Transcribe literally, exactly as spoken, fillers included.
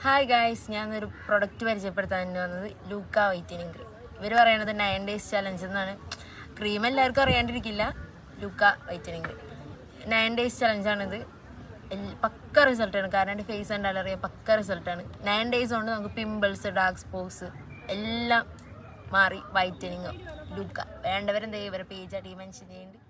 Hi guys, ഞാനൊരു product പരിചയപ്പെടുത്താൻ വേണ്ടി വന്നത് ലൂക്ക വൈറ്റനിങ് ക്രീം. ഇവർ പറയണത് നയൻ ഡേയ്സ് ചലഞ്ച് എന്നാണ്. ക്രീം എല്ലാവർക്കും അറിയാണ്ടിരിക്കില്ല. ലൂക്ക വൈറ്റനിങ് ക്രീം നയൻ ഡേയ്സ് ചലഞ്ചാണിത്. പക്ക റിസൾട്ടാണ്. കാരണം എൻ്റെ ഫേസ് കണ്ടാലും അറിയാം, പക്ക റിസൾട്ടാണ്. നയൻ ഡേയ്സ് കൊണ്ട് നമുക്ക് പിമ്പിൾസ്, ഡാർക്ക് സ്പോട്സ് എല്ലാം മാറി വൈറ്റനിങ് ലൂക്ക. വേണ്ടവരെന്താ ഇവരെ പേജ് അടി മെൻഷൻ ചെയ്യുന്നുണ്ട്.